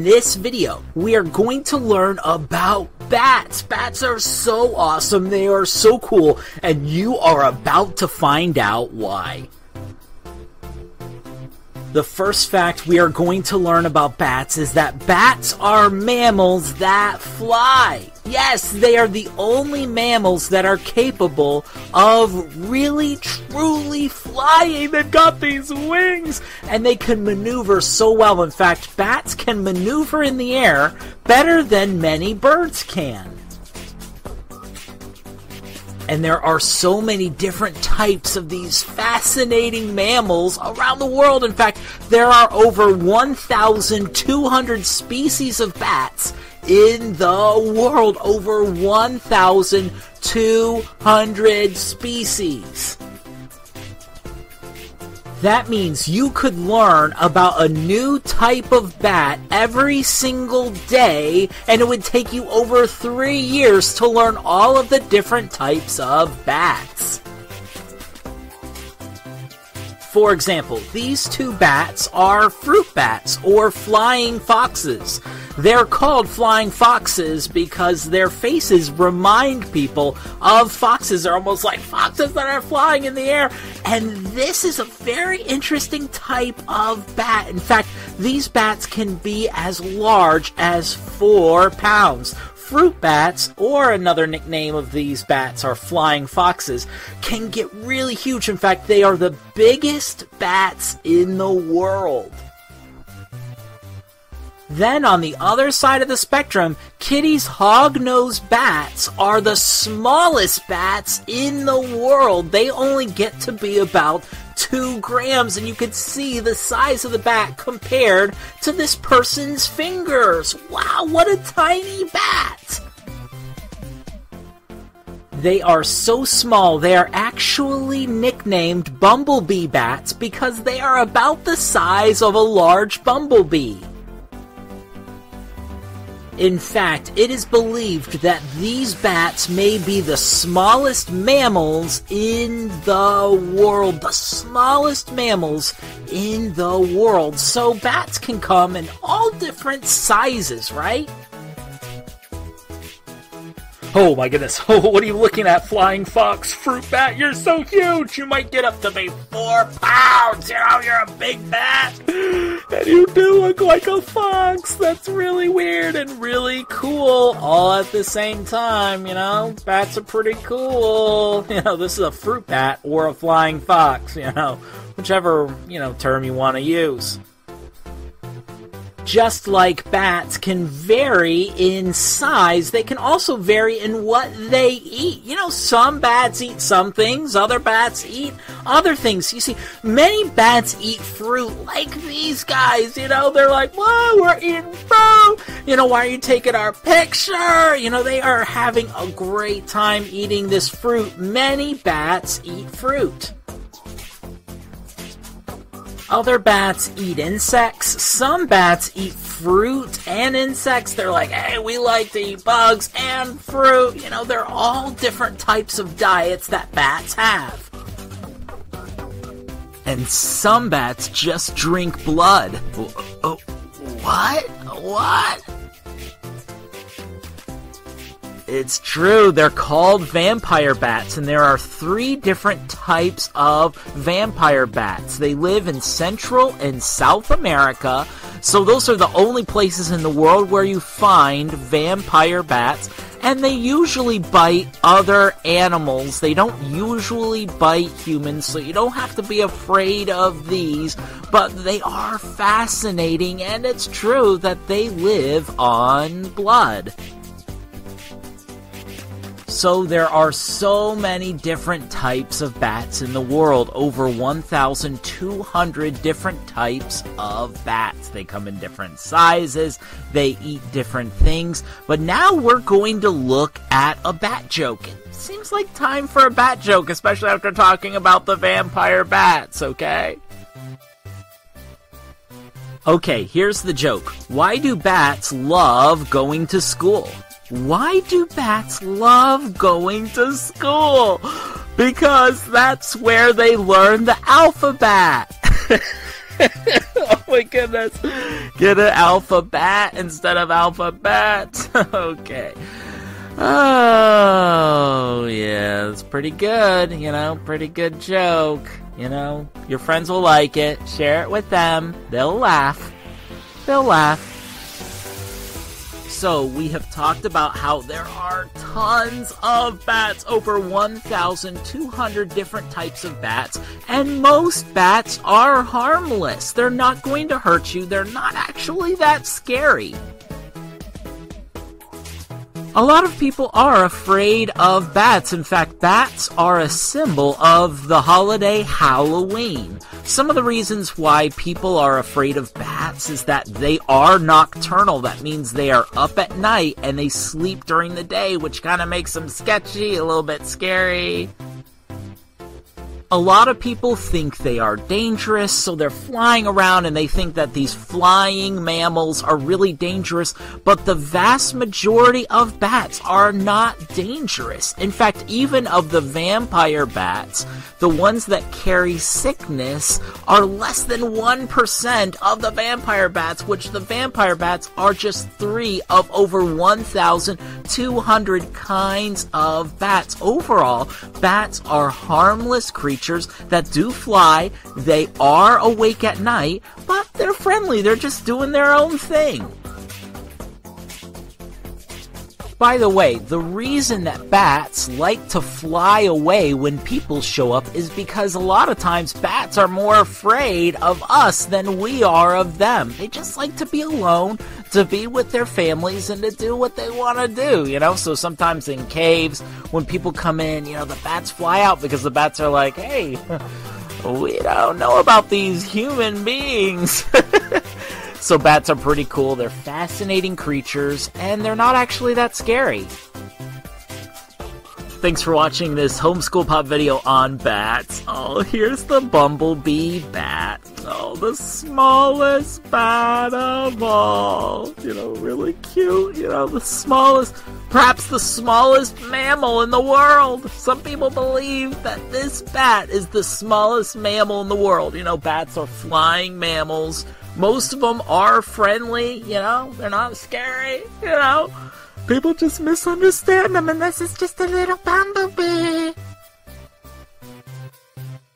this video, we are going to learn about bats. Bats are so awesome, they are so cool, and you are about to find out why. The first fact we are going to learn about bats is that bats are mammals that fly. Yes, they are the only mammals that are capable of really, truly flying. They've got these wings, and they can maneuver so well. In fact, bats can maneuver in the air better than many birds can. And there are so many different types of these fascinating mammals around the world. In fact, there are over 1,200 species of bats in the world. Over 1,200 species. That means you could learn about a new type of bat every single day, and it would take you over 3 years to learn all of the different types of bats. For example, these two bats are fruit bats, or flying foxes. They're called flying foxes because their faces remind people of foxes. They're almost like foxes that are flying in the air. And this is a very interesting type of bat. In fact, these bats can be as large as 4 pounds. Fruit bats, or another nickname of these bats are flying foxes, can get really huge. In fact, they are the biggest bats in the world. Then on the other side of the spectrum, Kitti's hog-nosed bats are the smallest bats in the world. They only get to be about 2 grams, and you can see the size of the bat compared to this person's fingers. Wow, what a tiny bat! They are so small, they are actually nicknamed bumblebee bats because they are about the size of a large bumblebee. In fact, it is believed that these bats may be the smallest mammals in the world. The smallest mammals in the world. So bats can come in all different sizes, right? Oh my goodness, what are you looking at, flying fox, fruit bat? You're so huge, you might get up to be 4 pounds, you know, you're a big bat. And you do look like a fox. That's really weird and really cool all at the same time, you know. Bats are pretty cool. You know, this is a fruit bat or a flying fox, you know, whichever, you know, term you want to use. Just like bats can vary in size, they can also vary in what they eat. You know, some bats eat some things, other bats eat other things. You see, many bats eat fruit like these guys, you know, they're like, whoa, we're eating fruit, you know, why are you taking our picture? You know, they are having a great time eating this fruit. Many bats eat fruit. Other bats eat insects. Some bats eat fruit and insects. They're like, hey, we like to eat bugs and fruit. You know, they're all different types of diets that bats have. And some bats just drink blood. Oh, what? What? It's true, they're called vampire bats, and there are 3 different types of vampire bats. They live in Central and South America, so those are the only places in the world where you find vampire bats, and they usually bite other animals. They don't usually bite humans, so you don't have to be afraid of these, but they are fascinating, and it's true that they live on blood. So there are so many different types of bats in the world, over 1,200 different types of bats. They come in different sizes, they eat different things, but now we're going to look at a bat joke. It seems like time for a bat joke, especially after talking about the vampire bats, okay? Okay, here's the joke. Why do bats love going to school? Why do bats love going to school? Because that's where they learn the alphabet. Oh my goodness. Get an alpha bat instead of alphabet. Okay. Oh, yeah, it's pretty good, pretty good joke. Your friends will like it. Share it with them. They'll laugh. So, we have talked about how there are tons of bats, over 1,200 different types of bats, and most bats are harmless. They're not going to hurt you. They're not actually that scary. A lot of people are afraid of bats. In fact, bats are a symbol of the holiday Halloween. Some of the reasons why people are afraid of bats is that they are nocturnal. That means they are up at night and they sleep during the day, which kind of makes them sketchy, a little bit scary. A lot of people think they are dangerous, so they're flying around and they think that these flying mammals are really dangerous, but the vast majority of bats are not dangerous. In fact, even of the vampire bats, the ones that carry sickness are less than 1% of the vampire bats, which the vampire bats are just 3 of over 1,200 kinds of bats. Overall, bats are harmless creatures that do fly. They are awake at night, but they're friendly. They're just doing their own thing. By the way, the reason that bats like to fly away when people show up is because a lot of times bats are more afraid of us than we are of them. They just like to be alone, to be with their families, and to do what they want to do, So sometimes in caves, when people come in, the bats fly out because the bats are like, hey, we don't know about these human beings. So bats are pretty cool. They're fascinating creatures, and they're not actually that scary. Thanks for watching this Homeschool Pop video on bats. Oh, here's the bumblebee bat. Oh, the smallest bat of all. Really cute. The smallest, perhaps the smallest mammal in the world. Some people believe that this bat is the smallest mammal in the world. Bats are flying mammals. Most of them are friendly, they're not scary, People just misunderstand them, and this is just a little bumblebee.